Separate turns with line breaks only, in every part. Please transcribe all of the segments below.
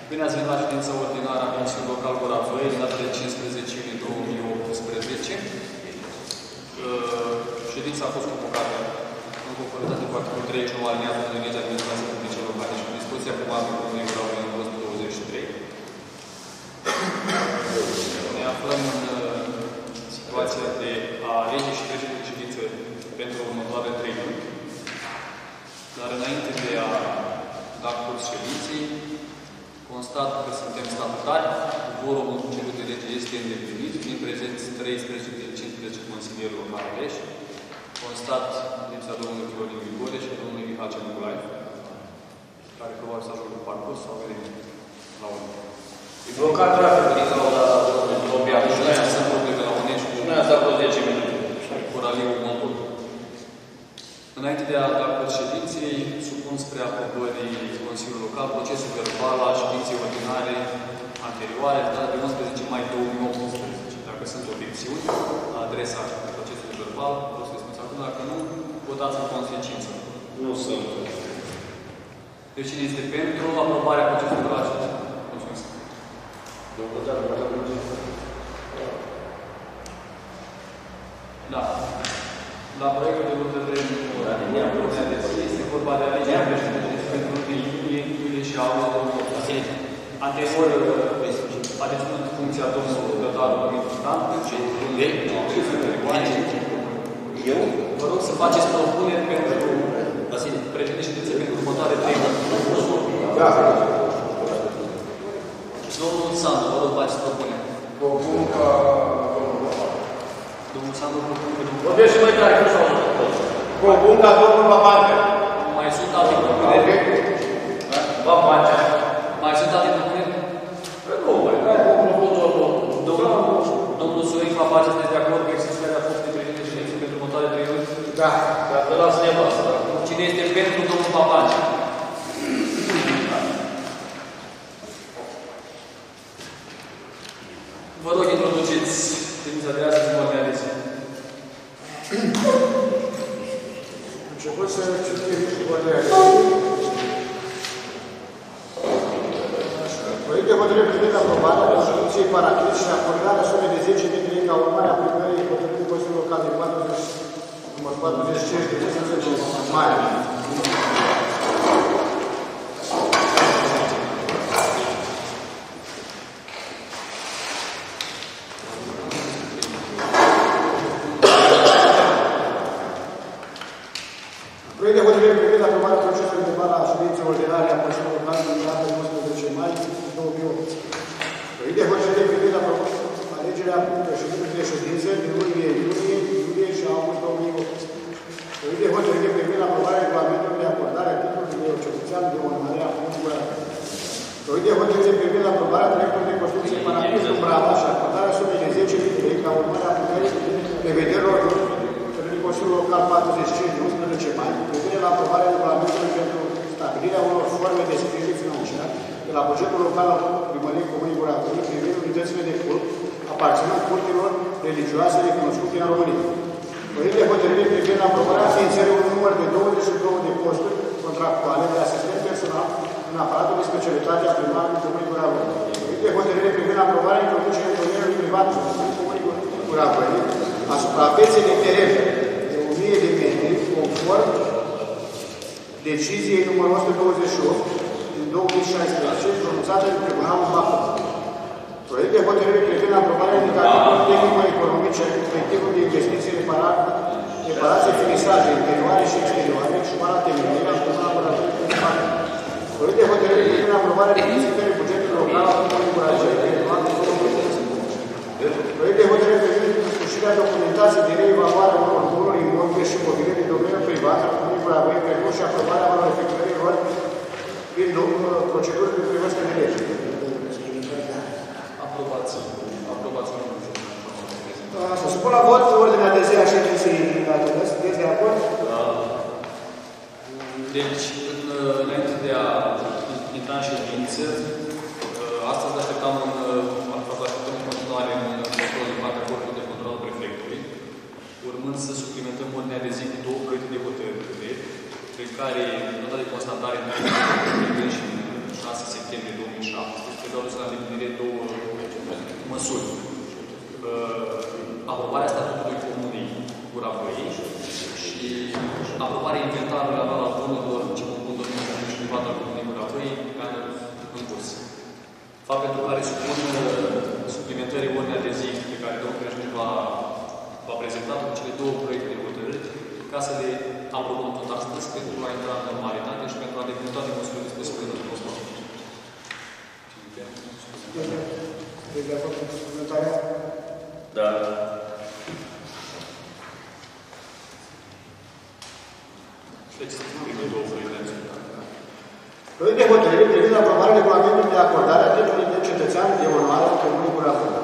Bine ați venit la ședința ordinară a Consiliului Local Gura Vlăi, data de 15 iunie 2018. Ședința a fost convocată în conformitate cu articolul 39 alineatul de legea administrației publice locale și cu dispoziția probabilă Comunei Gura Vlăi în 23. Ne aflăm în situația de a alege și trece de ședință pentru următoarele 3 luni. Dar înainte de a da curs ședinței, constat că suntem statutari, quorumul cerut de lege este îndeplinit, fiind prezenți 13 din 15 consilieri locali aleși. Constat lipsa domnului Florin Grigore și domnului Mihacea Nicolae, care probabil să ajungă pe parcurs sau vedem la urmă.
E blocat traficul din cauza domnului Tobian.
Și noi sunt probleme la Unești.
Și noi asta cu 10 minute.
Cu raliul Montol. Înainte de a da curs ședinței, supun spre aprobării Consiliului Local procesul verbal al ședinței ordinare anterioare, data de 11 mai 2018. Dacă sunt obiecțiuni la adresa procesului verbal, o să le spuneți acum. Dacă nu, votați în consecință.
Nu sunt.
Deci cine este pentru aprobarea procesului verbal? Mulțumesc. Da. La proiectul de hotărâre este vorba de alegerea președintelui pentru 1 iulie și august 2018. Anterior a deținut funcția domnului Gătaru Dumitru Stan.
Eu?
Vă rog să faceți propuneri pentru președintelui pentru următoare 3 luni.
Da.
Domnul Sandu, vă rog, faceți propuneri.
Propun ca...
Domnul Sandu propune că domnul...
Vorbește mai tare, nu s-au propun ca domnul Babanca.
Mai sunt alte propuneri?
Babanca.
Mai sunt alte propuneri?
Nu, mai
Domnul Sorin Papace, sunteți de acord cu exercitarea funcției de președinte și ședinței pentru următoarele 3 luni?
Da. Dacă las nevastă.
Cine este pentru domnul Papace? Vă rog, introduceți ședința de astăzi în ordinea de zi.
Început să citim ordinea de zi. Proiect de hotărâre privind aprobarea rezoluției Paraclis și acordarea sumei de 10.000 de lei ca urmare a aplicării hotărârii Consiliului Local de 45 de 11 mai. Proiect de hotărâre privind aprobarea procesului verbal a ședinței ordinare a Consiliului Local din data de 11 mai 2008. Proiect de hotărâre privind alegerea președintelui de ședință din iulie și august 2008. Proiect de hotărâre privind aprobarea regulamentului de acordare a titlului de cetățean de onorare a Comunei. Proiect de hotărâre privind aprobarea proiectului de construcție Paraclis în Brava și acordarea sumei de 10.000 de lei ca urmare a aplicării prevederilor Consiliul Local 45 de 11 mai, cu privire la aprobarea regulamentului pentru stabilirea unor forme de sprijin financiar de la bugetul local al Primăriei Comunei Gura Vlăi privind unitățile de cult aparținând cultelor religioase recunoscute în România. Proiect de hotărâre privind aprobarea ființării unui număr de 22 de posturi contractuale de asistent personal în aparatul de specialitate a primarului Comunei Gura Vlăi. Proiect de hotărâre privind aprobarea introducerii în domeniul privat în Comunei Gura Vlăi asupra pieței de teren de metri, conform deciziei numărul 128 din 2016, pronunțată de Tribunalul Bacău. Proiect de hotărâre privind aprobarea indicativului tehnico-economice respectivul de investiții, reparații, finisaje interioare și exterioare, școala temelie, Comuna Gura Vlăi. Proiect de hotărâre privind aprobarea requisitării bugetului local al Comunei Gura Vlăi pentru anul 2018. Proiect de hotărâre privind însușirea documentației de reevaluare a unor bunuri imobile și mobile din domeniul privat al Comunei Gura Vlăi, precum și aprobarea unor efectuărilor prin procedurile prevăzute de lege.
Aprobați.
Să supun la vot ordinea de zi a ședinței dimineață. Sunteți de acord?
Da. Deci, înainte de a intra în ședință, astăzi așteptam în continuare în control din partea Corpului de Control al Prefectului, urmând să suplimentăm ordinea de zi cu 2 proiecte de hotărâre, prin care nota de constatare în 6 septembrie 2018 2017. Trebuie adus la îndeplinire două măsuri. Aprobarea statutului Comunei Gura Văii și aprobarea inventarului anual al bunurilor începând cu domeniul și privat al Comunei Gura Văii în curs. Fapt pentru care supun suplimentării ordinea de zi pe care domnul președinte va prezenta cu cele două proiecte de hotărâri ca să le aprobăm tot astăzi pentru a intra în normalitate și pentru a deplini toate măsurile dispozitive de transport.
Deci, de acord cu suplimentarea?
Da.
Deci, primul două proiecte.
Proiect de hotărâre privind aprobarea regulamentului de acordare a titlului de cetățean de onoare al Comunei Gura Văii.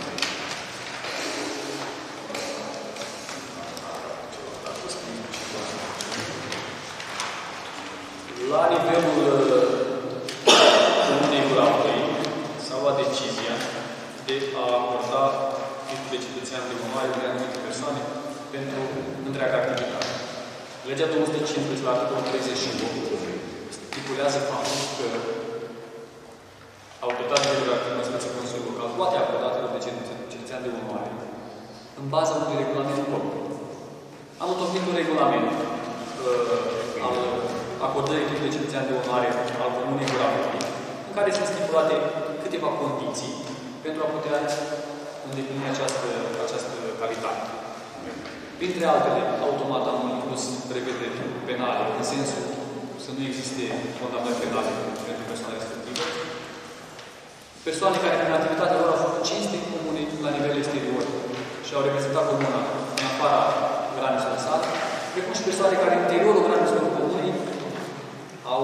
La nivelul Comunei Gura Văii s-a luat decizia de a acorda titlul de cetățean de onoare unei anumite persoane pentru întreaga activitate. Legea 215 la articolul 38 stipulează faptul că autoritatea legislativă în spațiul Consiliului Local poate acorda titlul de cetățean de onoare în baza unui regulament propriu. Am întocmit un regulament al acordării titlului de cetățean de onoare al Comunei Gura Văii, în care sunt stipulate câteva condiții pentru a putea îndeplini această calitate. Printre altele, automat am inclus prevederi penale, în sensul să nu existe condamnări penale pentru persoane respective. Persoane care, prin activitatea lor, au făcut cinste comune la nivel exterior și au reprezentat comuna în afara granițelor sale, precum și persoane care, în interiorul granițelor comunei, au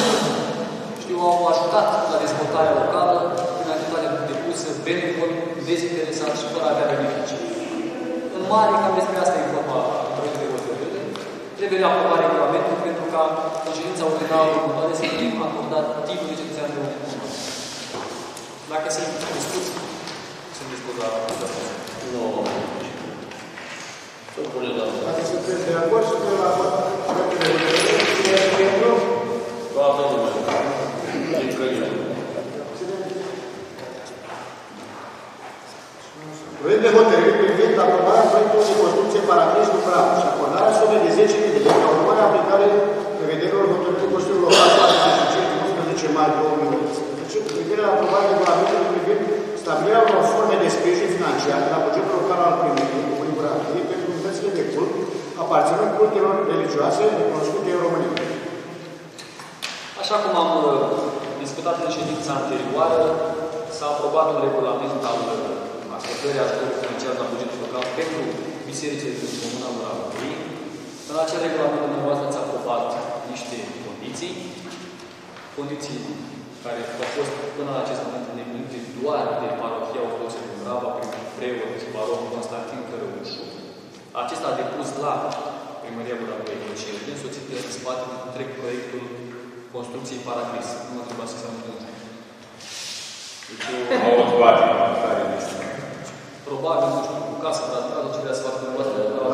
ajutat la dezvoltarea locală prin activitatea depusă, benevol, dezinteresat și fără a avea beneficii. În mare, cam despre asta e vorba proiectului de hotărâre. Trebuie aprobat regulamentul pentru ca în ședința ordinară următoare să fie acordat titlul de cetățean de onoare. Dacă sunt discuții, sunt dispus la asta.
Nu.
Dacă sunteți de acord, suntem la proiectul de hotărâre. Cine este pentru?
Toată lumea.
Proiect de hotărâre privind aprobarea proiectului de construcție parabris cu praf și acordarea sumei de 10.000 de lei ca urmare a aplicării prevederilor hotărârii Consiliului Local 45 din 11 mai 2018 cu privire la aprobarea regulamentului privind stabilirea unor forme de sprijin financiar de la bugetul local al primăriei Comunei Gura Văii pentru unitățile de cult aparținând cultelor religioase recunoscute în România.
Așa cum am discutat în ședința anterioară, s-a aprobat un regulament al acordării ajutorului financiar la bugetul local pentru bisericile din Comuna Gura Văii. În acel regulament, dumneavoastră ați aprobat niște condiții care au fost până la acest moment îndeplinite doar de parohia ortodoxă din Brava, prin preot și baron Constantin Cărăușu. Acesta a depus la Primăria Gura Văii Coceri, însoțit de spate de întreg proiectul construcției parabris. Nu mă întrebați să se întâmplă. Probabil, nu știu, cu casă, dar nu ce vrea să facă dumneavoastră.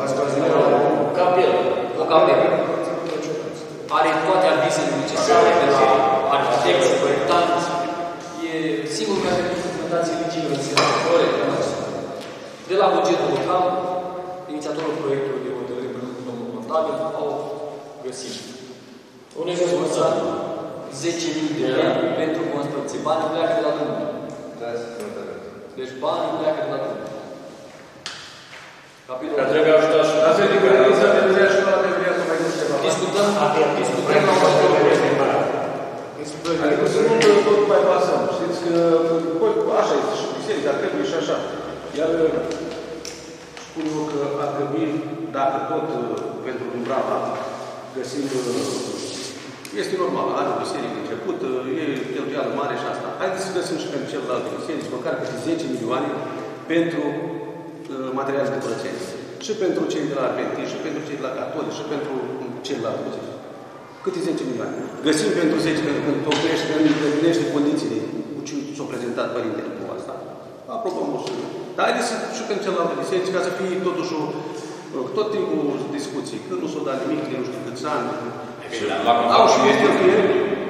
O capelă. Are toate avizele necesare de la arhitecți, proiectanți. E singurul care are documentație eligibilă în sensul corect. De la bugetul local, inițiatorul proiectului de hotărâre împreună cu domnul contabil au găsit.
Unde e găsit?
10.000 de lei pentru construcție. Banii pleacă de la Dumnezeu. Deci banii pleacă de la Dumnezeu. Capitolul.
Dar trebuie ajutat și la fel de grădiniță, trebuie și la deveria să mai găsim ceva.
Discutăm la următorul proiect.
Adică să nu tot mai pasăm. Știți că așa este și biserica, trebuie și așa. Iar spun eu că ar trebui, dacă tot pentru Dubrava găsim, este normal, are o biserică început, e cheltuială mare și asta. Haideți să găsim și pentru celelalte biserici, măcar câte 10 milioane pentru materiale de curățenie. Și pentru cei de la Adventiști, și pentru cei de la Catolici, și pentru celelalte biserici. Câte 10 milioane? Găsim pentru 10, pentru că întocmește, că îndeplinește condițiile cu ce s-au prezentat părintele cu asta. Aprobăm o sumă. Dar haideți și pentru celelalte biserici, ca să fie totuși tot timpul discuții. Că nu s-o dat nimic, de nu știu câți ani. Au și cheltuieli.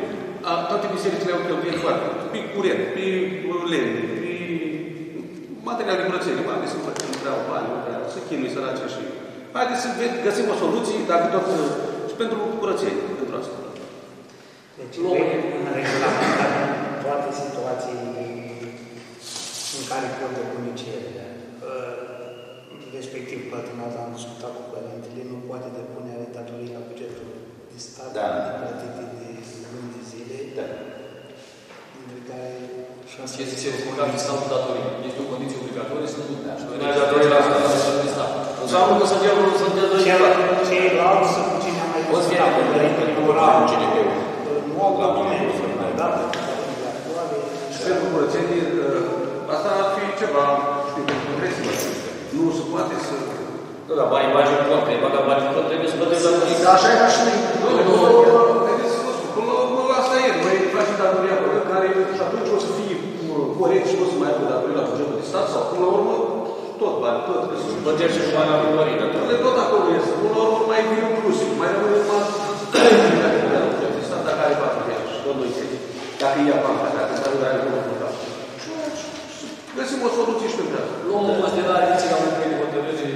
toate bisericile au cheltuit foarte mult. Pe curent, pe lemn, pe material de curățenie. Oamenii sunt foarte, nu vreau bani, nu vreau să chinui sărace și... Haideți să găsim o soluție, dacă tot... și pentru curățenie, pentru asta.
Deci, în regulamentar toate situațiile în care pot depune cererea, respectiv, plătimează, am discutat cu părintele, nu poate depune datorii la bugetul de stat, plătite de luni de zile, între care...
Este certificat fiscal cu datorii. Este o condiție obligatorie să nu
mai datorii la stat. Înseamnă că să dea
ceilalți sunt cine mai discutat cu părintele moral, nu au documente, mai dată,
și pentru curățenie, asta ar fi ceva, știu, pentru rețină. Nu se poate să...
Nu, dar banii bagi în cont, trebuie bagi în cont, trebuie să plătești la buget.
Dar așa era și noi.
Vedeți, nu știu, până la urmă asta e. Noi facem datoria care și atunci o să fie corect și o să mai aibă datorii la bugetul de stat sau până la urmă tot bani, tot.
Plătești și banii la primărie.
Datorile tot acolo este. Până la urmă mai vine un plus. Mai rămâne numai de stat dacă are bani pe ea și tot nu-i trebuie. Dacă ia bani, dacă statul are bani pe ea. Găsim o soluție și pentru asta.
Luăm în considerare ce am încă de hotărâre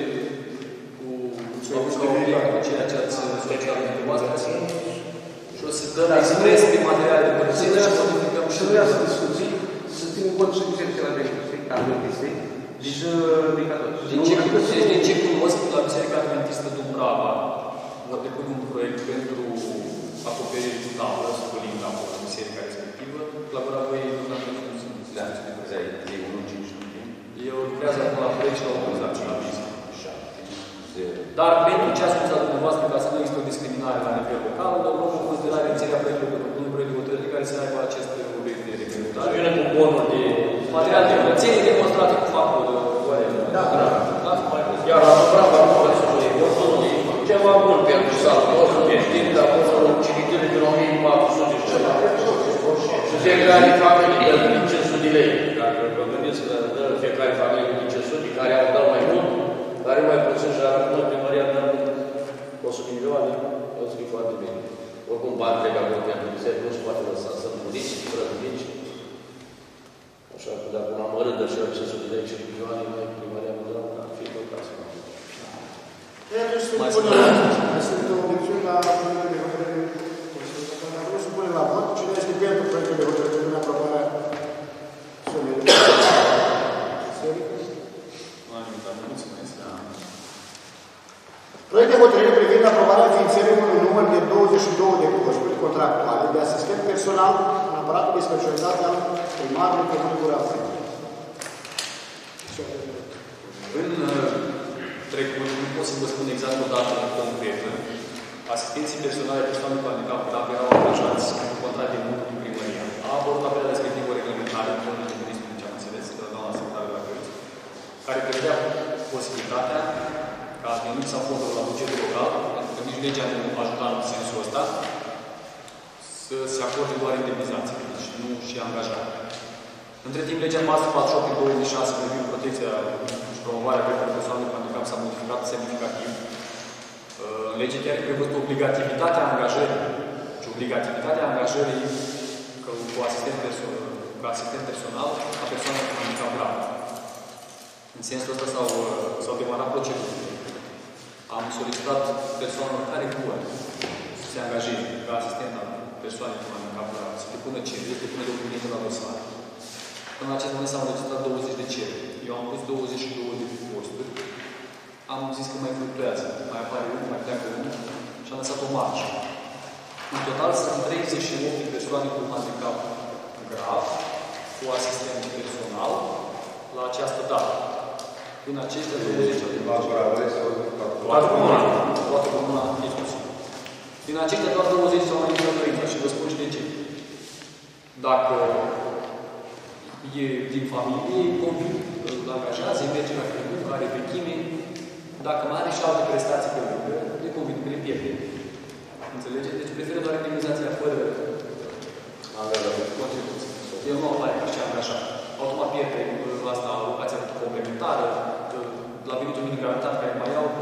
cu ceea ce ați solicitat dumneavoastră și o să dăm expres pe materiale de curățenie și modificăm
și nu ia să discuții, să ținem cont și bisericile adventiste, deci
din ce cunosc, la Biserica Adventistă Dubrava vor depune un proiect pentru acoperire totală, scolinga la biserica respectivă, laboratorii nu sunt. Eu lucrează acum la proiect și la organizație la vizită. Dar pentru ce a spus la dumneavoastră, ca să nu există o discriminare la nivel local, luăm în considerare inițierea proiectului de hotărâre care să aibă acest obiect de reglementare.
Vine cu bonul de
material de curățenie demonstrate cu faptul de
iar la Dubrava nu mai spune, ceva bun pentru sat. O să știm că a fost o cititură din 1400 și ceva. Și fiecare familie dă 500 de lei. Dacă vă gândiți că dă fiecare familie 500, care au dat mai mult, care mai puțin și arată mult, primăria dă 100 de milioane, o să fie foarte bine. Oricum, bani trebuie acolo pentru biserică, nu se poate lăsa să muriți, fără mici. Așa că dacă un amărât de și 500 de lei și milioane, mai primăria mă dă ca fie tot casă.
Sunt obiecțiuni la proiectul de hotărâre. Dacă nu se pune la vot, cine este pentru proiectul de hotărâre în aprobarea sumei? Proiect de hotărâre privind aprobarea înființării unui număr de 22 de posturi contractuale de asistent personal în aparatul de specialitate al primarului Comunei Gura Alta.
În trecut, nu pot să vă spun exact o dată concretă, asistenții personale persoane cu handicap grav erau angajați cu contract de muncă din primăria. A apărut la perioada respectivă o reglementare, în fondul de ministru, ce am înțeles, de la doamna secretară la Căriți, care prevedea posibilitatea ca venit sau fondul la bugetul local, pentru că nici legea nu ajuta în sensul ăsta, să se acorde doar indemnizații, deci nu și angajare. Între timp, legea 448 din 2006 privind protecția și promovarea drepturilor persoanelor cu handicap s-a modificat semnificativ. În lege chiar e prevăzută obligativitatea angajării. Și obligativitatea angajării cu asistent personal a persoanelor cu handicap grav. În sensul ăsta s-au demarat proceduri. Am solicitat persoanelor care vor să se angajeze ca asistent al persoanei cu handicap grav, să depună cereri, să depună documente la dosar. În acest moment s-au înregistrat 20 de cereri. Eu am pus 22 de posturi. Am zis că mai fluctuează. Mai apare unul, mai pleacă unul și am lăsat o marjă. În total sunt 38 de persoane cu handicap grav, cu asistent personal, la această dată. Din acestea 20 de toată comuna exclusiv. Din acestea doar 20 s-au mai întâlnit și vă spun și de ce. Dacă e din familie, convin, îl angajează, merge la muncă, are vechime. Dacă mai are și alte prestații pe lângă, le convin că le pierde. Înțelegeți? Deci preferă doar indemnizația fără contribuție. El nu apare ca și angajat. Automat pierde asta alocația complementară, la venitul minim garantat care mai au,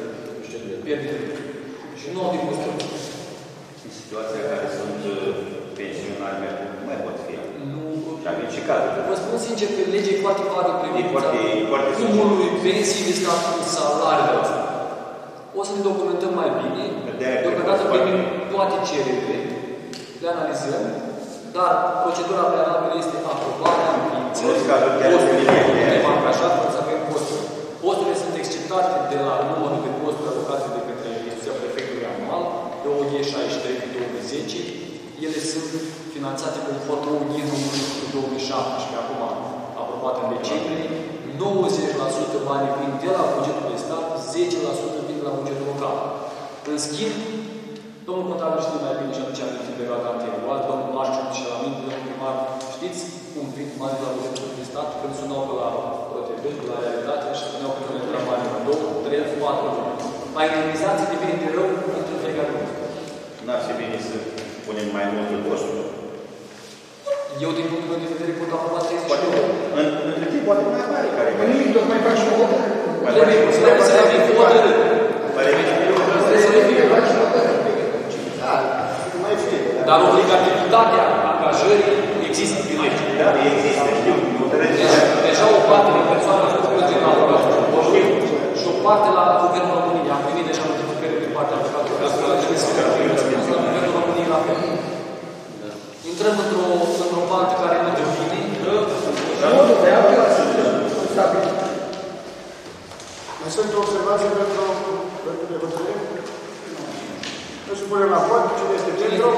pierde. Și nu au de costul.
Situația care sunt pensionari nu mai pot fi.
Nu.
Și avem și cazuri.
Vă spun sincer că legea e foarte vagă privința
foarte
cumulului pensii de stat cu salariile astea. O să ne documentăm mai bine, deocamdată primim toate cererile, le analizăm, dar procedura prealabilă este aprobarea înființării postului, așa, să avem posturi. Posturile sunt exceptate de la numărul de posturi alocate de către instituția prefectului anual, de OG 63 pe 2010. Ele sunt finanțate conform OG 2017, acum aprobate în decembrie. 90% banii vin de la bugetul de stat, 10% vin de la bugetul local. În schimb, domnul contabil știe mai bine și atunci am venit în perioada anterioară, domnul Mașciu și la mine, domnul primar, știți cum vin banii de la bugetul de stat când sunau pe la OTB, pe la realitate și spuneau că nu ne banii în 2, 3, 4 luni. La indemnizație devine de rău pentru fiecare lună.
N-ar fi bine să punem mai multe posturi.
Eu, din punctul meu de vedere, pot aproba 30
Între timp, poate mai mare care
În nimic, tot mai faci o hotărâre.
Trebuie să le fie hotărâre.
Trebuie să le fie, faci o hotărâre. Da, mai fie.
Dar obligativitatea angajării există în lege.
Da, există, știu.
Deja o parte de persoane a fost regională, o știu, și o parte la Guvernul României. Am primit deja notificări din partea avocaților. Asta trebuie să fie răspuns la Guvernul României la fel. Intrăm într-o parte care nu devine.
Modul de altfel stabil. Mai sunt observații pentru proiectul de hotărâre? Nu se pune la vot. Cine este pentru?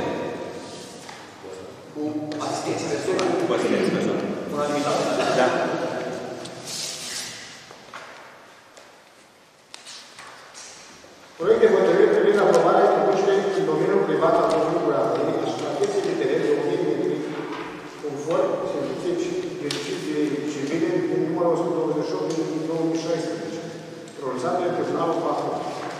Cu asistență personală.
Cu asistență personală.
Unanimitate.
Da.
Proiect de hotărâre privind aprobarea introducerii în domeniul privat al Comunului Apei asupra pieței de teren de 1000 metri conform servicii civile din numărul 128 din 2016, realizate de Tribunalul Patru.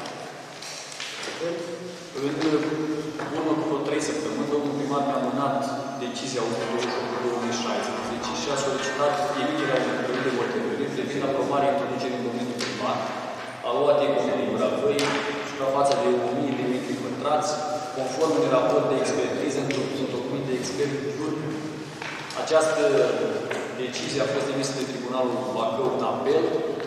În urmă cu 3 săptămâni, domnul primar mi-a amânat decizia 128/2016 și a solicitat emiterea unui proiect de hotărâre privind aprobarea introducerii în domeniul privat a OAT Comunei Bravăi, suprafața de 1000 de metri pătrați, conform unui raport de expertiză într-un document de expert juridic. Această decizie a fost emisă de Tribunalul Bacău în apel.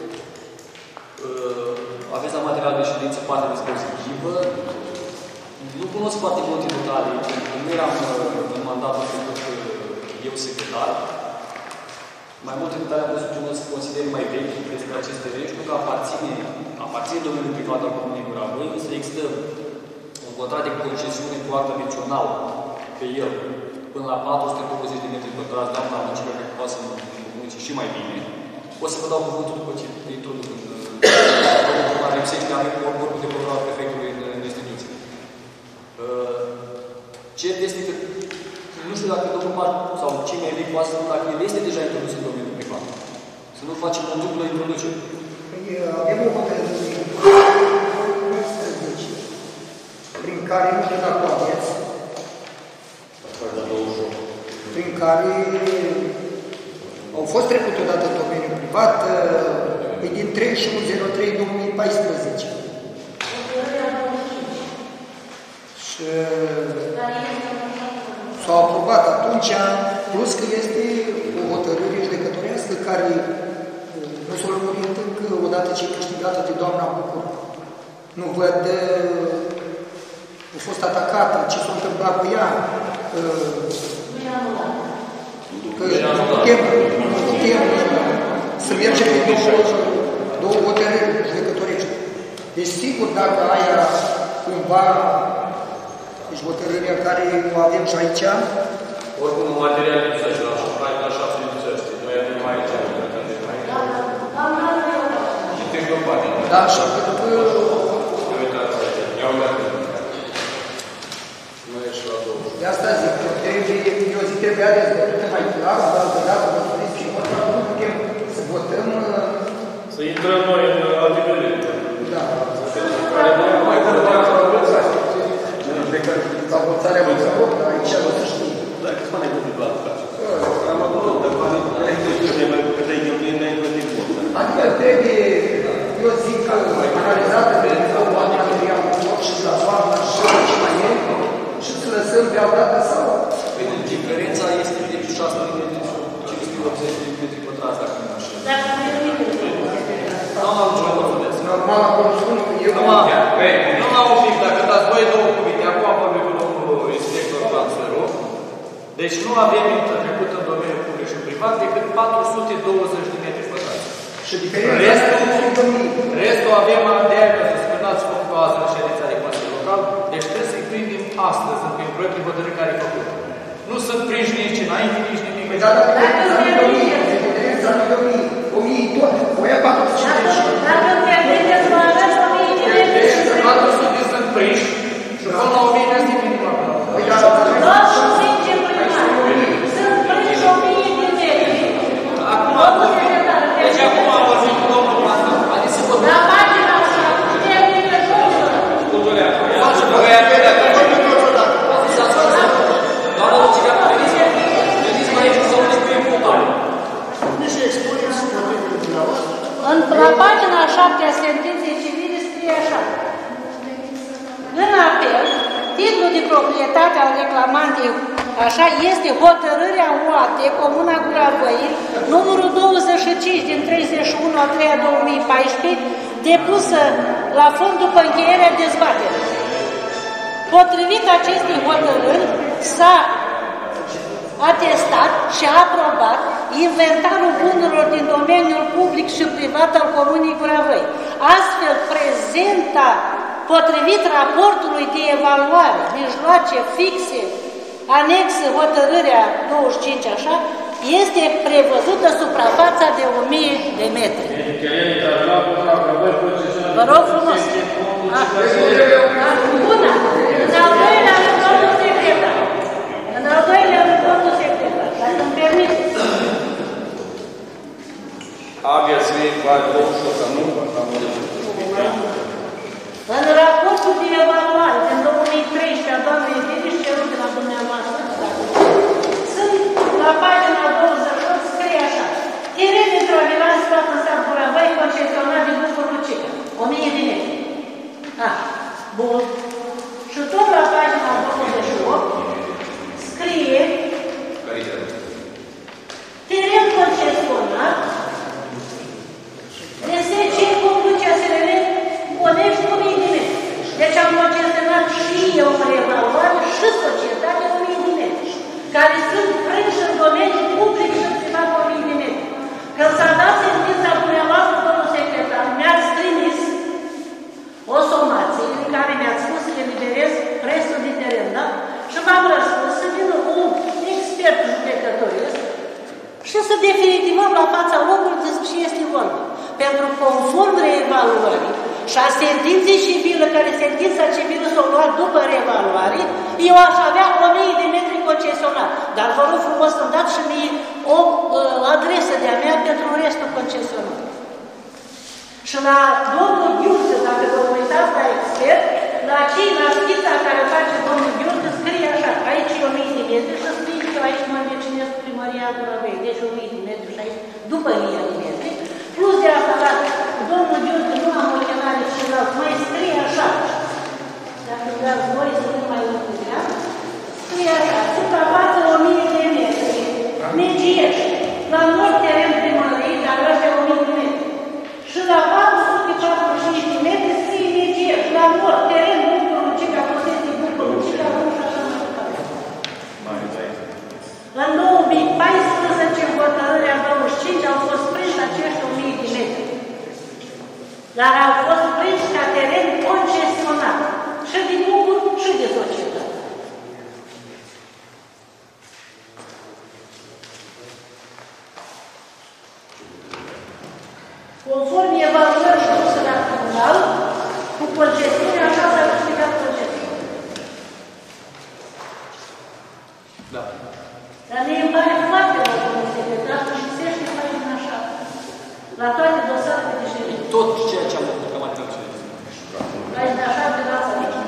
Aveți la material de ședință partea dispozitivă. Nu cunosc foarte multe detalii, pentru că nu eram în mandatul trecut eu secretar. Mai multe detalii am văzut unul să consider mai vechi despre aceste legi, nu că aparține domeniul privat al Comunei Bravăi, însă există un contract de concesiune cu act adițional pe el, până la 420 de metri pătrați, doamna Măcică, că poate să mă comunice și mai bine. O să vă dau cuvântul după ce introduc în care lipsește avem corpul de control al prefectului în instituție. Cert este că nu știu dacă domnul Paș sau cine e poate să spun dacă el este deja introdus în domeniul privat. Să nu facem o dublă introducere.
Avem o hotărâre prin care, nu știu dacă aveți, prin care au fost trecute odată în domeniul privat, e din 31/03/2014. Și s-au aprobat atunci, plus că este o hotărâre judecătorească care nu s-a lămurit încă odată ce e câștigată de doamna Bucur. Nu văd, a fost atacată, ce s-a întâmplat cu ea. Că nu putem să mergem pe două hotărâri judecătorești. Deci sigur dacă aia cumva, deci hotărârea care o avem și aici,
oricum un material lipsește, la 7 lipsește. Noi avem mai aici. Și te companii.
da, așa, pentru că de asta zic, eu zic trebuia dezbătută mai clar, dar deodată vă spuneți și contra, nu putem să votăm.
Să intrăm noi în altibele.
Da.
Mai curățat la învățare.
La învățarea vă să vot, dar aici vă să știi.
Dar câți bani ai plătit la asta? Am avut, dar banii cât ai cheltuit n-ai plătit mult.
Adică trebuie, eu zic că analizată de o material și la toamnă și ce mai e, și să lăsăm pe o dată sau
6 linie de sub 580 de metri pătrați, dacă nu așa.
Dacă nu e nimic.
Nu am altceva vorbesc.
Normal, acolo spun că eu...
Nu m-am oprit, dacă dați voi două cuvinte, acum am vorbit cu domnul inspector transferul, deci nu avem trecut în domeniul public și privat decât 420 de metri pătrați.
Și diferența
Restul avem de-aia să spuneați făcut azi în ședința de Consiliul Local, deci trebuie să-i prindem astăzi în proiect de hotărâre care e făcut. Nu sunt prinși nici înainte, nici nimic.
Păi da, dacă diferența nu e 1000 tot, o ia 450.
Dacă îmi permiteți, vă arăt 1000 de metri.
Deci 400 sunt prinși și până la 1000 de zi minimă.
Păi da,
Doar și 10 primari. Sunt prinși 1000 de metri.
Acum am vorbit. Deci acum am vorbit cu domnul Pastor. Adică să vă
La pagina 7, termină jocul.
face pe aia pe de-a face pe toți odată. Doamna Lucica, veniți mai aici să vă descriem fotole.
Nici expuneți motivele dumneavoastră.
La pagina 7 a sentinței civile scrie așa. În apel, titlul de proprietate al reclamantei așa este hotărârea UAT, Comuna Guravăi, numărul 25 din 31/3/2014, depusă la fond după încheierea dezbaterii. Potrivit acestei hotărâri, s-a atestat și aprobat inventarul bunurilor din domeniul public și privat al Comunei Guravăi. Astfel, prezenta, potrivit raportului de evaluare, mijloace fixe, anexă, hotărârea 25, așa, este prevăzută suprafața de 1000 de metri. Vă rog frumos. Bună. În al doilea rând, domnul secretar. În al doilea rând, domnul secretar. Dacă îmi permiteți.
Abia să vei face domnul să nu
În raportul de evaluare din 2013 a doamnei Deliș, cerut de la dumneavoastră, sunt la pagina 28, scrie așa. Teren de travilan stat în stat Guravăi, concesionat de Bucur Lucica, 1000 de metri. Bun. Și tot la pagina 28 scrie teren concesionat de SC Conclucia SRL Onești 1000 de metri. Deci am concesionat și eu în reevaluare și societatea 1000 de metri, care sunt prinși în domeniul public și privat 1000 de metri. Când s-a dat sentința dumneavoastră, domnul secretar, mi-ați trimis o somație în care mi-ați spus să eliberez restul de teren, da? Și v-am răspuns să vină un expert judecătoresc și să definitivăm la fața locului despre ce este vorba. Pentru conform reevaluării și a sentinței civile, care sentința civilă s-a luat după reevaluare, eu aș avea 1000 de metri concesionat. Dar vă rog frumos să-mi dați și mie o adresă de-a mea pentru restul concesionat. Și la domnul Ghiurță, dacă vă uitați la expert, la schița care face domnul Ghiurță, scrie așa, aici e 1000 de metri și scrie eu aici mă învecinez cu primăria Guravăi, deci 1000 de metri și aici după 1000 de metri. Plus de asta, la domnul Ghiurță, nu am orichenare celălalt, mai scrie așa. Dacă vreați voi să nu mai lucrurile, scrie așa, suprafață 1000 de metri, Negiești, la nord teren primării, dar ăștia 1000 de metri. Și la 445 de metri scrie Negiești, la nord teren Bucur Lucica, posesie Bucur Lucica, și așa mai departe. În 2014, în hotărârea 25, au fost prinși acești 1000 de metri. Dar au fost prinși ca teren concesionat. Și de Bucur și de societate. Conform evaluării duse la tribunal, cu concesiune, așa s-a câștigat concesiune.
Da.
Dar mie îmi pare foarte mult, domnul secretar, că lipsește pagina 7. La toate dosarele de ședință.
Tot ceea ce am făcut, cam atât ce este.
Pagina 7 la asta aici.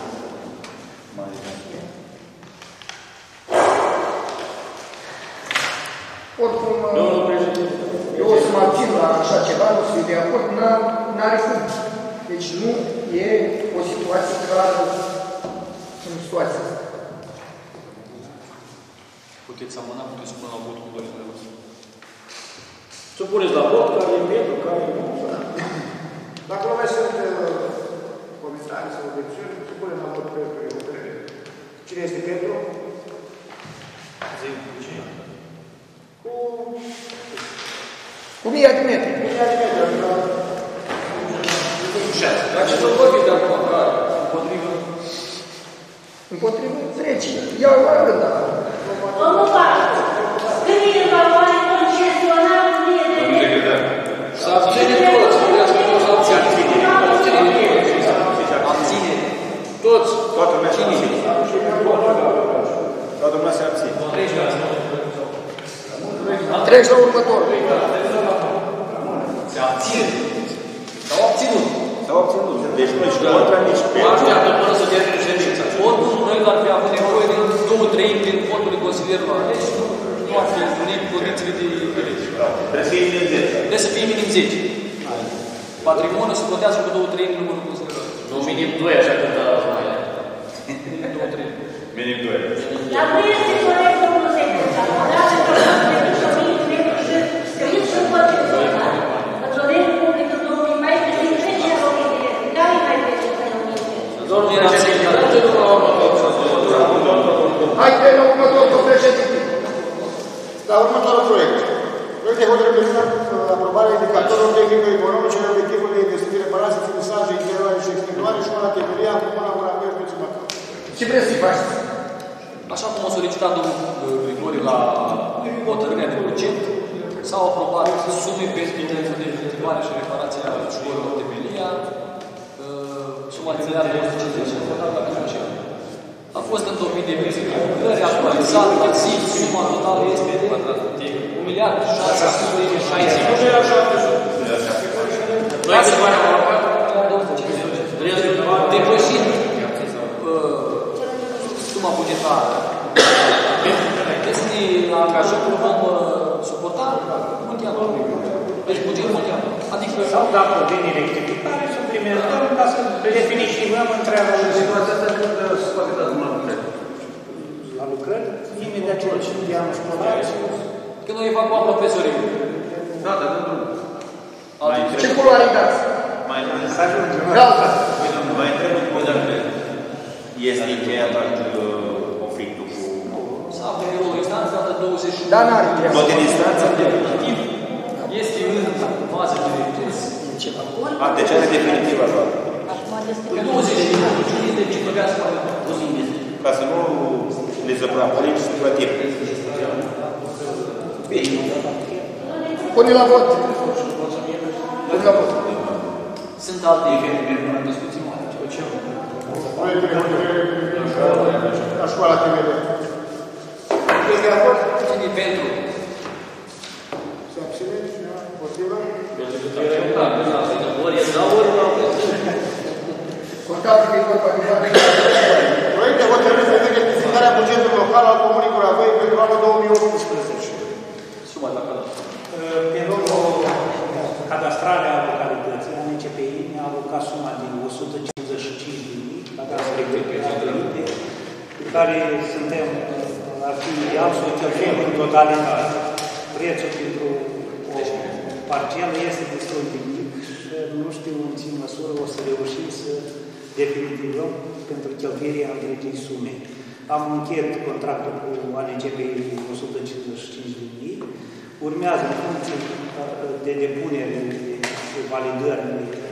Oricum, eu o să mă abțin la așa ceva, nu o să fiu de acord, n-are cum. Deci nu e o situație clară în situația asta.
puteți amâna, puteți spune la vot cu doriți dumneavoastră.
Supuneți la vot, care e pentru, care e nu. Dacă nu mai sunt comentarii sau obiecțiuni, supunem la vot pentru hotărâre. Cine este pentru?
Cu 1000 de metri.
Dar ce să vorbiți de acum? Împotrivă?
Împotrivă, treci. Iau la rând.
Domnul Pașcu, când e evaluare concesionară, nu e de metri.
Să abține toți, spuneați că toți abține. Abține. Toți.
Toată lumea se abține. Toată lumea se abține.
Treci la următorul.
Se abține. S-au obținut.
S-au obținut. Deci nu ești contra nici pentru.
Așteaptă până să termine ședința.
Oricum, noi ar fi avut nevoie de 2/3 din fondul de consilierul ales și nu ar fi întrunit condițiile de lege.
Trebuie să fie minim 10.
Trebuie să fie minim 10. Patrimoniul se cotează cu 2/3 din numărul consilierului.
Nu minim 2, așa că da, mai e.
Minim 2/3.
Minim 2.
Dar nu este corect, domnul secretar. Dacă scris și concesionar, într-o lege publică 2014, trece la 1000 de metri. Care mai trece pe 1000 de metri?
Domnul președinte,
Hai pe la următorul președinte.
La următorul proiect. Proiect de hotărâre privind aprobarea indicatorilor tehnico-economice și obiectivul de investiții, reparații, finisaje, interioare și exterioare și una temelia în Comuna Murameu, județul Bacău.
Ce vreți să faci?
Așa cum a solicitat domnul Grigore la hotărârea de buget, s-au aprobat sume pentru de cultivare și reparația școlilor de Melia, suma de miliarde 150 de votat la Mijlocea. A fost în 2000 de vizitări, actualizat, la zi, suma totală este de 1 miliard 660.
nu era 700. Noi cât bani am alocat?
Depășind suma bugetară. Deci să ne angajăm că vom suporta multianual. Deci buget multianual. Adică...
Sau dacă vine rectificare, suplimentăm ca să definitivăm întreaga
Situația asta când se poate da numai lucrări.
la lucrări, imediat ce de anul școlar.
Când noi evacuăm profesorii.
Da, dar nu.
Ce culoare dați?
Să ajungem.
Galben.
Mai întreb dacă este încheiat conflictul cu...
S-a venit o instanță, dată 21.
Dar n-are treabă.
Tot în instanță?
Definitiv. Este în fază de recurs.
A, deci are definitivă doar.
Pe 21. Cine este ce plătească mai
Ca să nu le zăprapunim și să plătim.
Pune la vot. Pune la vot.
Sunt alte discuții mai aici.
Proiect de hotărâre privind la școala temelia. Este de acord?
Cine pentru?
Se abține? Cineva? Împotrivă?
Contați că e vorba de bani.
Proiect de hotărâre privind rectificarea bugetului local al Comunei Curavăi pentru anul 2018.
Suma de acolo.
Pe locul cadastrare a localității, ANCPI ne-a alocat suma de 155.000 la care pe care suntem, ar fi ideal să o cheltuim în totalitate. Prețul pentru o parcelă este destul de mic și nu știu în ce măsură o să reușim să definitivăm pentru cheltuirea întregii sume. Am încheiat contractul cu ANCPI cu 155.000. Urmează în funcție de depunere și validări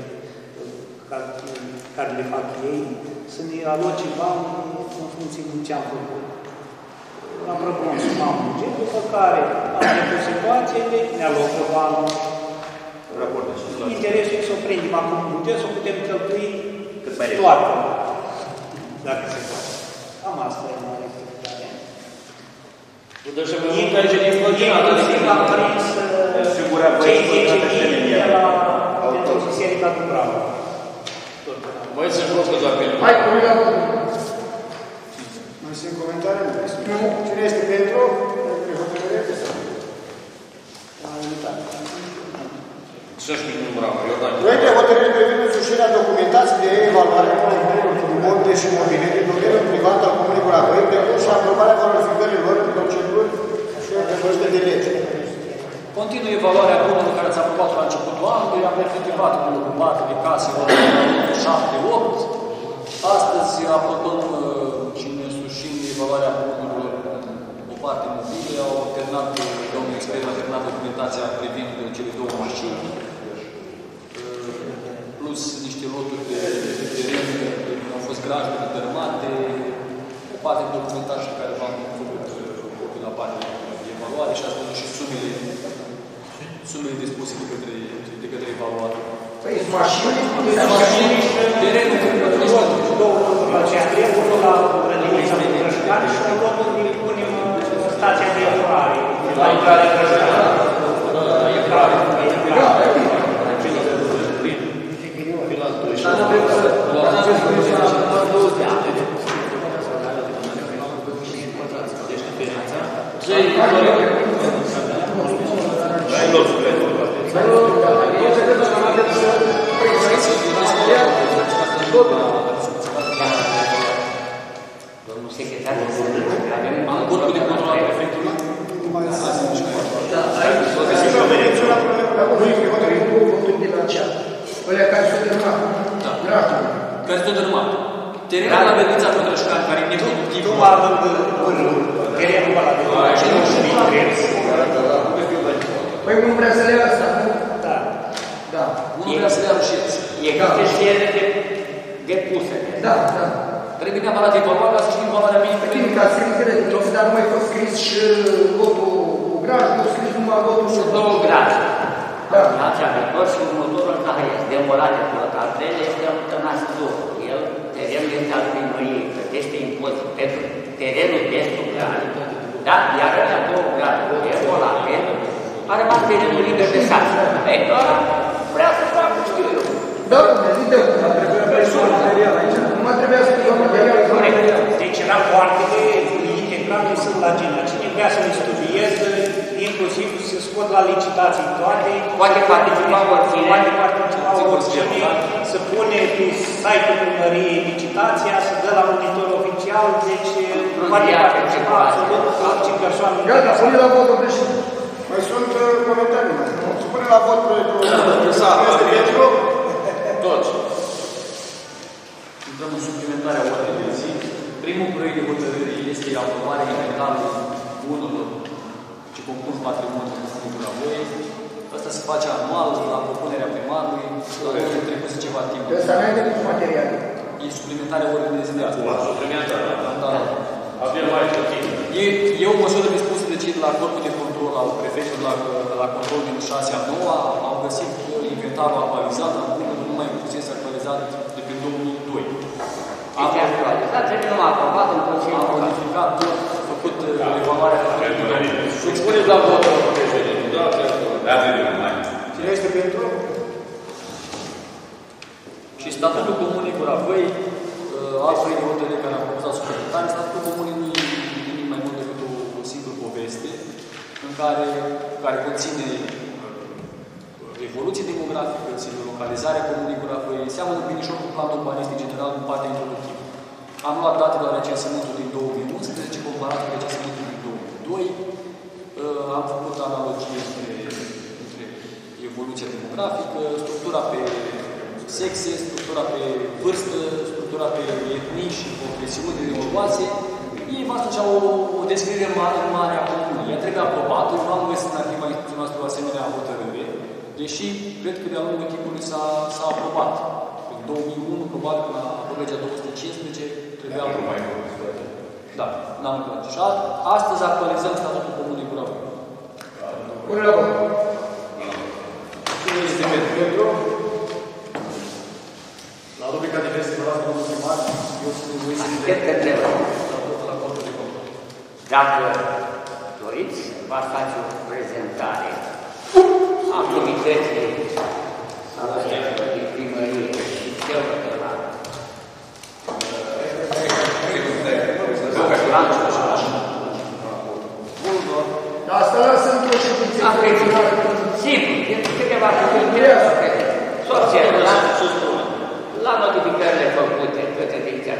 care le fac ei, să ne aloce bani în funcție de ce am făcut. Am propus sumam buget, după care am depus situațiile, ne alocă bani. Interesul e să o prindem acum în buget, să o putem cheltui toată, dacă se poate. Cam asta e mai rectificare. Inclusiv am prins cei 10.000 de la pentru Biserica Dubrava.
Mai să-și rog să apel.
Hai, pune la vot.
Mai sunt comentarii? Nu. Cine este pentru? Pentru hotărâre?
Să-și nu bravo, Iordan.
Proiect de hotărâre privind însușirea documentației de evaluare a monte și mobilier din domeniul privat al Comunei Gurabăi, precum și aprobarea valorificărilor, proceduri și prevăzute de lege.
Continuă evaluarea bunurilor care s-a aprobat la începutul anului, am efectivat cu batele caselor 7-8. Astăzi aprobăm și ne însușim evaluarea bunurilor o parte mobile. Au terminat, domnul expert a terminat documentația privind cele două mașini, plus niște loturi de teren, au fost grajuri dărâmate, o parte de documentație care v-am făcut copii la partea de evaluare și ați văzut și sumele dispuse de către evaluator.
Păi, mașini,
terenul,
două locuri la CSR, unul la Rădinița de Brășcani și un loc unde punem stația de epurare.
La intrare în Brășcani.
La intrare.
Domnul secretar,
am corpul de control al prefectului.
Alea care s-au dărâmat.
Care s-au dărâmat. Terenul la Bernița Pătrășcani, care e neproductiv.
Nu având terenul ăla de
Păi unul vrea să le ia asta, nu?
Da.
Da.
Unul vrea să le ia rușieți.
există știere depuse.
Da, da.
Trebuie neapărat evaluat ca să știm valoarea minimă.
Bine, ca să încredere, dar nu mai fost scris și lotul cu graj, nu scris numai lotul cu
Două grade.
Da.
Nația viitor și următorul care este demolate tot. Al treilea este Tănastor. El, terenul este al primăriei, plătește impozit pentru terenul de sub grade. Da? Iar alea două grade, demolate, a rămas terenul liber de sat. Ei, doar vrea să facă, știu eu.
Da, zi de nu mai trebuia să fie material.
Deci rapoartele integrate sunt la genă. Cine vrea să le studieze, inclusiv să scot la licitații toate,
Poate participa oricine.
poate participa oricine, să pune pe site-ul primăriei licitația, să dă la monitor oficial, deci poate participa absolut orice persoană.
Gata, pune la vot, președinte.
Mai sunt comentarii mai. Se pune la vot proiectul. Este pentru?
Toți.
Intrăm în suplimentarea ordinii de zi. Primul proiect de hotărâre este aprobarea inventarului bunurilor ce compun patrimoniul Comunei Gurabăi. Asta se face anual la propunerea primarului, la care trebuie ceva timp.
Ăsta nu ai de cu materiale.
E suplimentarea ordinii de zi de astăzi.
Suplimentarea.
Da.
Avem mai puțin.
E o măsură dispusă de cei de la corpul de control al prefectului la control din 6-a 9-a. Au găsit inventarul actualizat, al bunurilor nu mai puțin actualizat de pe 2002.
Este actualizat, trebuie numai aprobat în Consiliul.
Am modificat, făcut evaluarea
Să-ți puneți la vot, președinte. Da,
Cine este pentru?
și statutul Comunei Gurabăi, altfel de hotărâre care am propus suplimentare, statutul Comunei nu e nimic mai mult decât o simplă poveste în care conține evoluție demografică, localizarea Comunei Gurabăi, seamănă binișor cu planul urbanistic general în partea introductivă. Am luat datele la recensământul din 2011, comparat cu recensământul din 2002. Am făcut analogie între evoluția demografică, structura pe sexe, structura pe vârstă, structura pe etnii și confesiuni religioase. Ei v-ați făcea o descriere mare a comunei. Ea trebuie aprobată. Nu am găsit în arhiva instituției noastre o asemenea hotărâre, deși cred că de-a lungul timpului s-a aprobat. În 2001, probabil, la legea 215, trebuia aprobat. Da, n-am luat. Și astăzi actualizăm statutul Comunei Gurabăi.
Pune la vot.
Cine este pentru? La rubrica diverse, vă las domnul primar, eu sunt
Cred că trebuie.
la corpul de control.
Dacă doriți, v-aș face o prezentare a activității din primărie și celor de la
Dar asta lasă într-o ședință.
Sigur, pentru câteva cuvinte, la notificările făcute către Direcția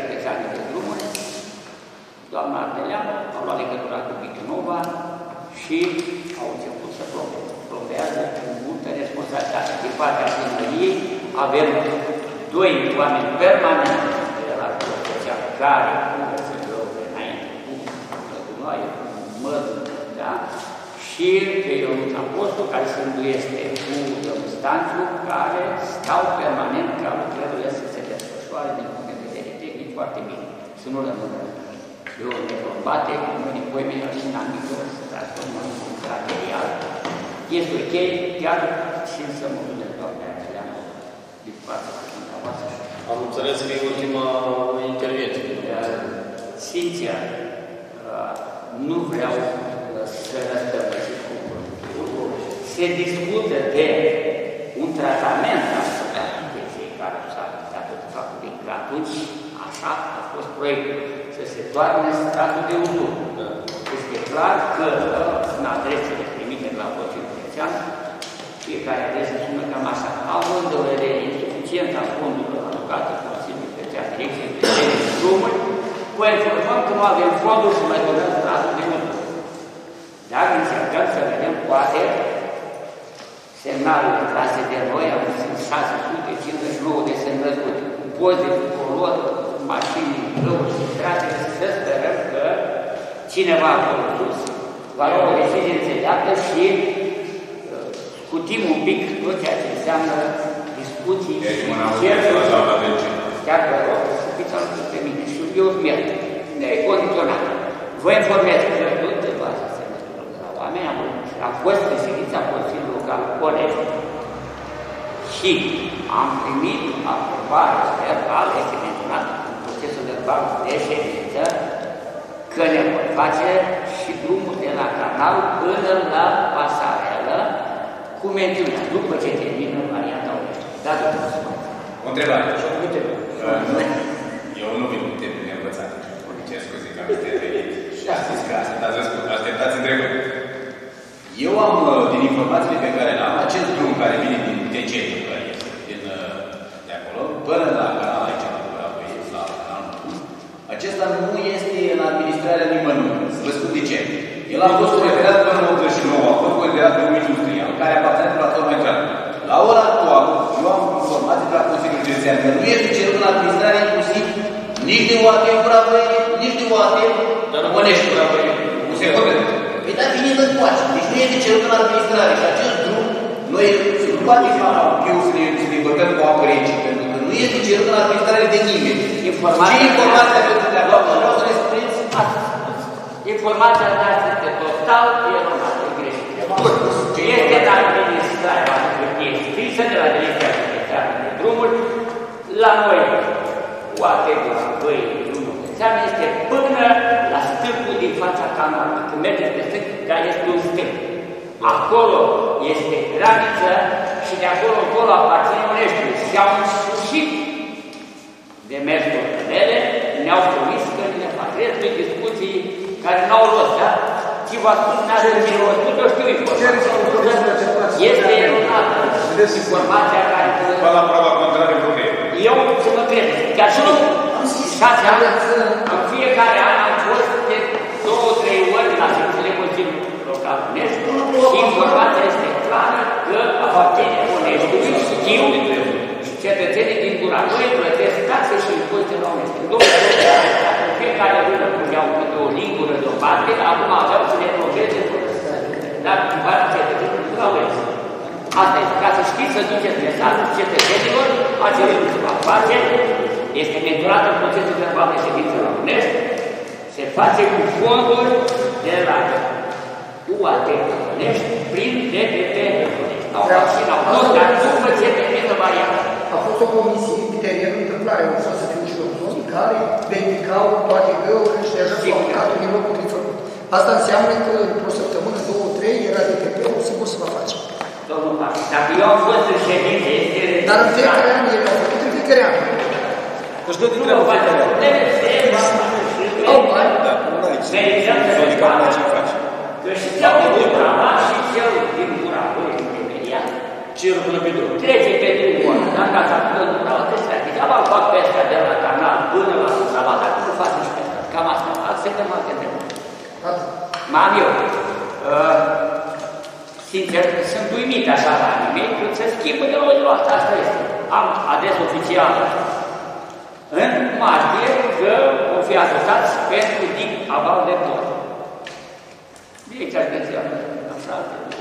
și au început să plombează cu multă responsabilitate. Din partea primăriei avem doi oameni permanent de la Protecția care se găsă înainte cu gunoaie, cu mădul, da? Și pe Ionuț Apostol, care se înduiește cu domnul Stanciu, care stau permanent ca lucrările să se desfășoare din punct de vedere tehnic foarte bine. Să nu rămână eu ne combate, mâine, poimeni, și în ambitor, să transformăm în material. Este ok, chiar și să mă gândesc, Doamne, Adriana, din fața dumneavoastră.
Am înțeles că e ultima intervenție.
Sincer, nu vreau să răstăpăcesc cuvântul. Se discută de un tratament asupra infecției care s-a dat de faptul că atunci așa a fost proiectul, să se toarne stratul de uzur. Este clar că în adresele primite la Consiliul Județean, fiecare adresă sună cam așa. Având în vedere insuficiența fondurilor alocate Consiliul Județean, Direcției de drumuri, vă informăm că nu avem fonduri să mai dăm stratul de uzur. Dar încercăm să vedem, poate, semnalul trase de noi, am văzut 659 de semnături, poze cu color, mașini, drumuri și strate, să sperăm că cineva acolo sus va lua o decizie înțeleaptă și scutim un pic tot ceea ce înseamnă discuții și chiar vă rog să fiți alături pe mine și eu merg necondiționat. Vă informez că nu te baza semnăturilor de la oameni, a fost în ședința Consiliului Local Conești și am primit aprobare verbală, este menționat în procesul verbal de ședință, că ne vor face și drumul de la canal până la pasarelă, cu mențiunea, după ce termină varianta Onești. Da, domnul Sfânt.
O întrebare. Eu nu vin cu termen de învățat. Ce scuze că am intervenit. Și știți că așteptați în trecut. Eu am, din informațiile pe care le-am, acest drum care vine din Deceniu, care este de acolo, până la canal aici, la canalul Pus, acesta nu este în administrarea nimănui. Să vă spun de ce. El a fost referat până în 89, a fost considerat de un industrial, care aparține platforma internă. La ora actuală, eu am informații de la Consiliul Județean că nu este cerut în administrare inclusiv nici de OAT Buravăie, nici de OAT Onești Buravăie. Nu se poate. Păi da, vine în coace. Deci nu este cerut în administrare. Și acest drum, noi nu poate fi eu să ne îmbătăm cu apă rece, pentru că nu este cerut în administrare de nimeni. Ce informația pentru că vreau să ne spuneți?
Informația noastră este total eronată, greșită. Este în administrarea hârtie scrisă de la Direcția Județeană de Drumuri, la noi, OAT Buravăie, drumul județean, este până la stâlpul din fața canalului. Când mergeți pe stâlp, care este un stâlp. Acolo este graniță și de acolo aparține Oneștiului. Și au însușit demersurile mele, ne-au promis că ne fac restul discuții care n-au rost, da? Și v-a spus, n-a răzit, v-a spus, eu știu informația. Este eronată informația care...
Va la prava contrară probleme.
Eu, să mă credeți, chiar și nu, 6 ani, în fiecare an am fost de 2-3 ori la ședințele Consiliului Local Onești și informația este clară că aparține Oneștiului, știu, și cetățenii din Buravăie plătesc taxe și impozite la Onești. În fiecare lună puneau câte o lingură deoparte, acum aveau să ne proteze, dar în partea cetățenilor nu au Onești. Asta este, ca să știți, să duceți mesajul cetățenilor, acest lucru se va face, este menționat în procesul verbal de ședință la Onești, se face cu fonduri de la UAT Onești prin DPP Onești. Au fost, dar după ce termină varianta.
A fost o comisie pe teren, întâmplare, au fost să fiu și domnul, care verificau toate găurile și deja s-au aplicat un nivel potrivit făcut. Asta înseamnă că într-o săptămână, 2-3, era DPP-ul, sigur se va face.
Domnul Pașu, dacă eu am fost în ședință, este...
Dar în fiecare an, el a făcut în fiecare an.
Deci nu din treabă fiecare an.
Au bani?
Da, nu aici.
Merităm să ne facă. Că și cel din Burava și cel din Buravăie, din Temeria,
Cerul până pe drum.
trece pe drumul ăla, dar ca să apucă în Burava, trebuie să degeaba fac pesca de la canal până la Susava, dar nu facem și pesca. Cam asta. Acceptăm alte întrebări. M-am eu. Sincer, sunt uimit așa la nimeni, că se schimbă de la o luat. Asta este. Am adres oficial în martie că vor fi ajutați pentru dig aval de tot. Bine, ce-aș găsi așa,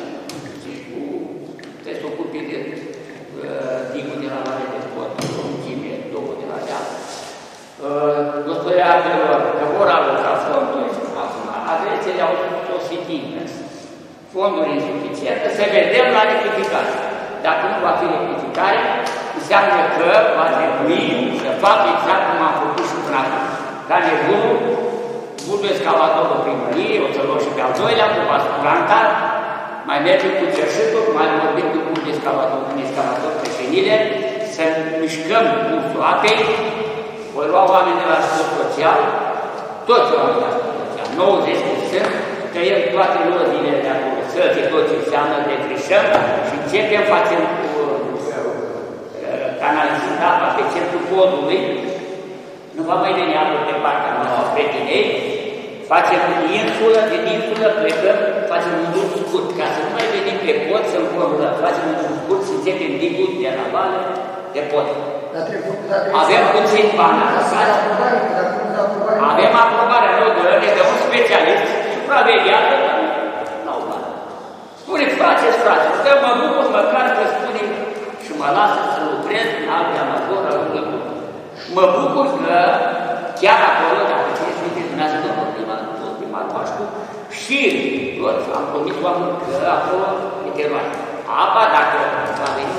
trebuie să ocupe de digul de la Mare de Tot, o închime, 2 de la deal. Gospodărează că vor aloca fonduri, acum adresele au sosit invers. Fonduri insuficiente, să vedem la rectificare. Dacă nu va fi rectificare, înseamnă că va trebui să fac exact cum am făcut și până acum. Dar nebunul, bunul escalatorul primăriei, o să luăm și pe al doilea, cu basculanta, mai mergem cu cerșitul, mai vorbim cu bunul escalator pe senile, să mișcăm cursul apei, voi lua oameni de la scop social, toți oameni de la scop social, 90%, tăiem toate lozile de acolo, sății, tot ce înseamnă, defrișăm și începem, facem canalizând apa pe centrul podului, nu va mai veni apă pe partea noastră spre Tinei, facem insulă, din insulă plecăm, facem un drum scurt, ca să nu mai venim pe pod să înconjurăm, facem un drum scurt și începem digul de la vale de pod. Avem puțin bani, avem aprobarea lor, ne dă un specialist, supraveghează, nu-au bani. Spune-ți, faceți, frate, că mă bucur măcar că spune și mă lasă să lucrez în alte amator al lui. Mă bucur că chiar acolo, dacă țineți minte dumneavoastră, domnul primar Pașcu, și toți am promis oameni că acolo e teroare. Apa, dacă va veni,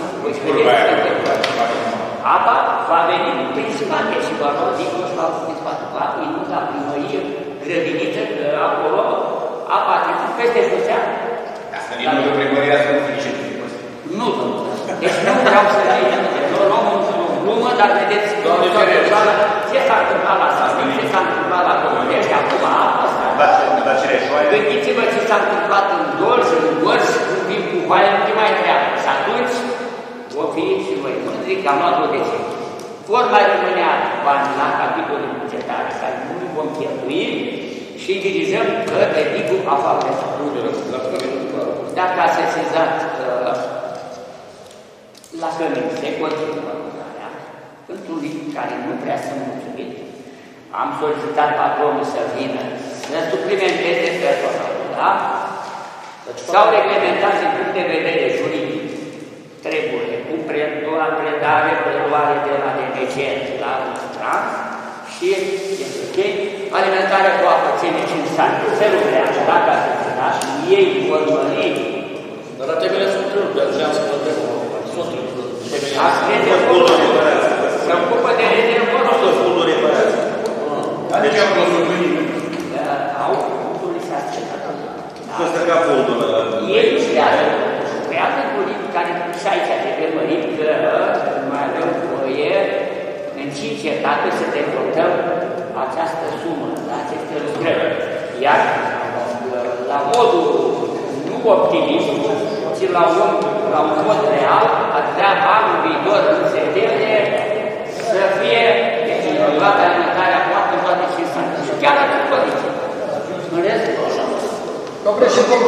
apa va veni prin spate și va lua dincolo și va prin spate. Va inus la primărie, grădiniță, că acolo apa a trecut peste șosea.
Asta din nou de primăria să nu fie.
Nu, domnule. Deci nu vreau să vedem, noi luăm o glumă, dar vedeți, ce s-a întâmplat la Sastin, ce s-a întâmplat la Comunești, acum apa asta. Gândiți-vă ce s-a întâmplat în Dolj, în Gorj, când vin cu Hoaia, nu mai treabă. Și atunci, o fi și voi mândri că am luat o decizie. Vor mai rămânea bani la capitolul bugetare, care nu vom cheltui, și dirijăm către digul afară. Dacă a sesizat la Cămin, se continuă lucrarea, într-un care nu prea sunt mulțumit, am solicitat patronul să vină, să suplimenteze personalul, da? S-au reglementat din punct de vedere juridic treburile, cu predare, preluare de la DMC la trans și este ok, alimentarea cu apă, ține 5 ani, se lucrează, dacă a sesizat, ei vor mări.
Dar la temele sunt trâmbi, vreau să vă întreb.
Se ocupă de rezervorul.
Deci am văzut
au publicație.
să stăca fondul ăla.
Ei creează politici care și aici trebuie mărit că mai avem voie în 5 etape să dezvoltăm această sumă, aceste lucrări. Iar la modul nu optimist, ci la un mod real, ar vrea anul viitor, în septembrie, să fie luată alimentarea poate în toate 5 ani. Și chiar atât poziție. În rest, așa.
Domnule președinte,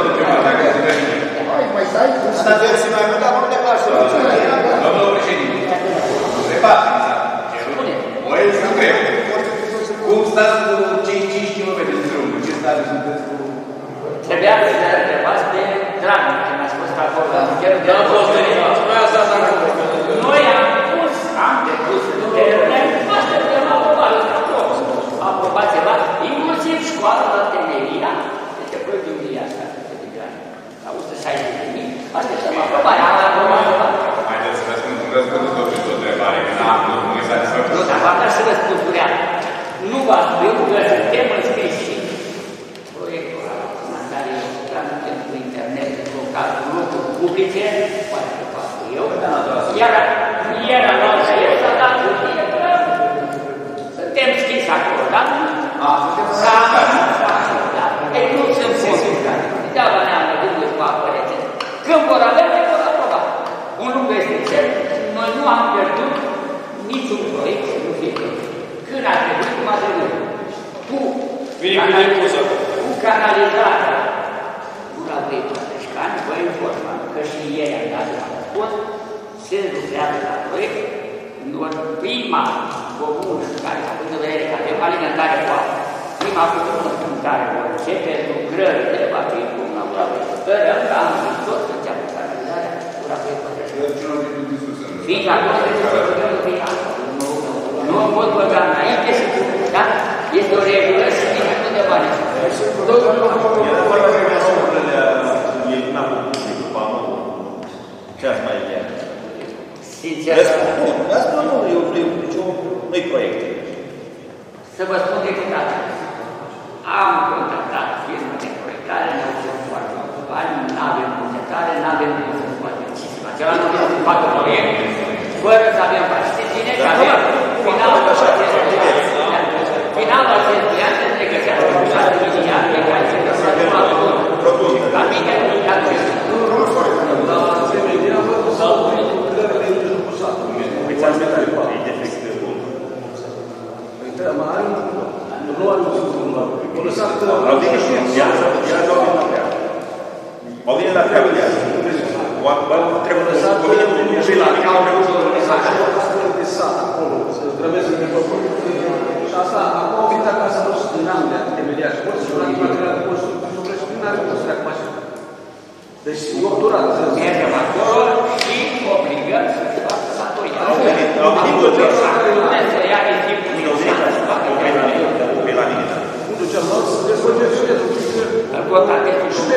mai stai?
Asta trebuie să mai mult, dar nu de pasă.
Domnul președinte, întrebați, voi să întreb, cum stați cu cei 5 km de drum? Ce stare sunteți cu...
Trebuia să ne întrebați de Dragoș, că mi-a spus că acolo.
N-am fost derivat.
Noi am depus lucrările, așteptăm aprobație la inclusiv școala la Temeria, este proiectul de asta, la 160.000, așteptăm aprobarea, am aprobat.
Haideți să răspundeți totuși o întrebare, că n-am putut nu-i satisfăcut.
Nu, dar v-am dat și răspunsul real. Nu vă spun că suntem înscriși și proiectul ăla, care transmitem cu internet, local, cu locuri publice, poate că fac eu, iar la noastră este dat cu tine că suntem schiși acolo, da? Ei, nu sunt fonduri care, degeaba ne-am gândit cu apă rece. Când vor avea, ne vor aproba. Un lucru este cert, noi nu am pierdut niciun proiect să nu fie pierdut. Când a trebuit, cum a trebuit. Cu canalizarea pătrășcani, vă informăm că și ieri am dat la răspuns, se lucrează la proiect, în prima comună care, având în vedere că avem alimentare cu apă, prima comună în care vor începe lucrările, va fi comuna Ura-Păi. Sperăm că am viitor să înceapă stabilizarea Ura-Păi Pătrășcani. Fiindcă acolo trebuie să lucrăm în final. Nu pot băga înainte și da? Este o regulă și vine undeva.
Ce ați mai ideea?
Sincer,
nu-i proiect.
să vă spun dreptate. Am contactat firmă de proiectare, ne-au fost foarte mulți bani, nu avem bugetare, nu avem cum să scoatem cifra. Acela nu trebuie să facă proiect, fără să avem bani. Știți bine că avem finalul acestui an se pregătească cu 6 miliarde care se găsească la propunere. La mine, la
Au venit la treabă de azi. Trebuie să vină și la mine au trebuit
de sat acolo, să grăbesc de făcut. Și asta, acum au venit acasă toți din Anglia, de mediași, poți să luați material de construcție, și nu are cum să treacă mașina. Deci, e o durată.
mergem acolo și obligăm să-și facă satoria.
Au venit
să ia de timpul să facă
la mine.
Nu duceam, nu, să dezvolgem și de
îl contactez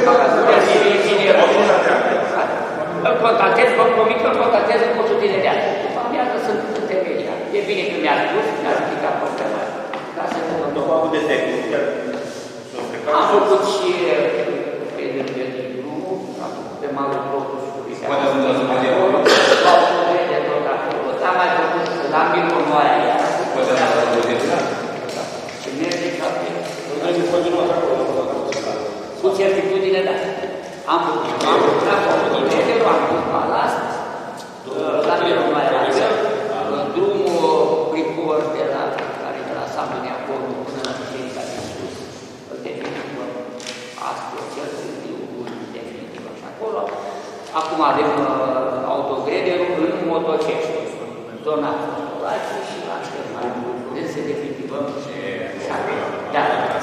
îl contactez, vă promit că îl contactez în cursul tinerează. După amiază sunt în temelia. E bine că mi-a spus, mi-a explicat problema.
După am avut defectul, chiar
am făcut și pe lângă drumul, am făcut pe malul Crocusului.
Poate să dați mai
acolo, sau de tot acolo. Am mai făcut la Milconoaia iar.
Poate să dați mai
și merge ca pe... Cu certitudine, da. Am făcut balast, la Milconoaia la drumul Pripor de la care de la Satul Neapolul până la ședința de sus. Definitivă, astfel, cel târziu, definitivă și acolo. Acum avem autogrederul în Motocești, în zona Fostolaciu și la Ștermar. Vrem să definitivăm și acolo. Da.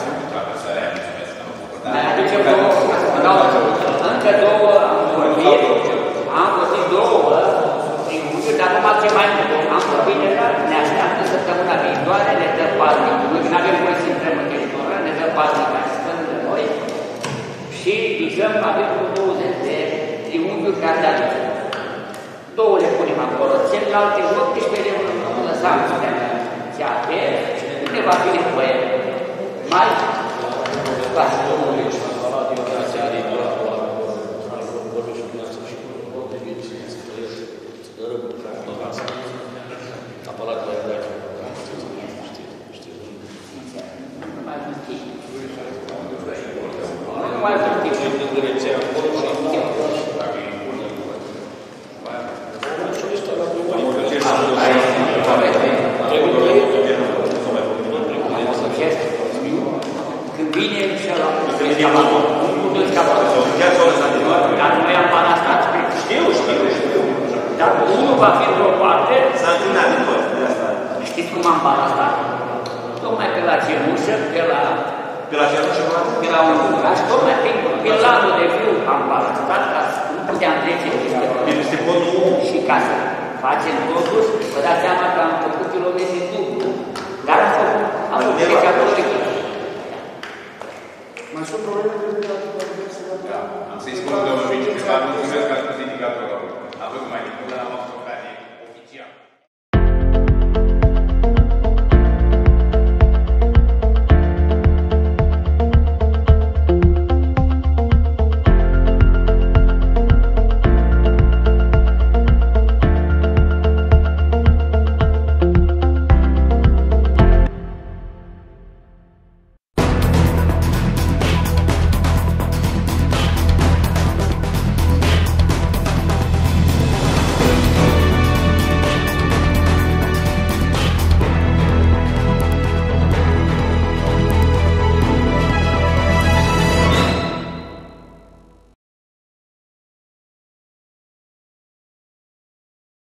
Mai aducem încă două am vorbit două triunghiuri, dar numai ce mai mult. Am vorbit de care ne așteaptă săptămâna viitoare, ne dă paznic. Noi nu avem voie să intrăm în teritoriu, ne dă paznic care stă lângă noi și visăm, avem 20 de triunghiuri care le aducem. Două le punem acolo, celelalte 18 le lăsăm pe nu ne va fi nevoie mai când vine și ăla, dar noi am balastat. Știu. Dar unul va fi într-o parte.
S-a întâlnit din tot.
Știți cum am balastat? Tocmai pe la cenușă, pe la cenușă, pe la un lucraș, tocmai pe lanul de viu am balastat, ca să nu puteam trece peste podul și ca să facem totuși, vă dați seama că am făcut kilometri dublu. Dar am făcut trece acolo de cât.
Mai sunt probleme de
am să-i spun domnul Vici, că v-am mulțumesc că ați pus indicatorul. Am văzut mai mult, dar am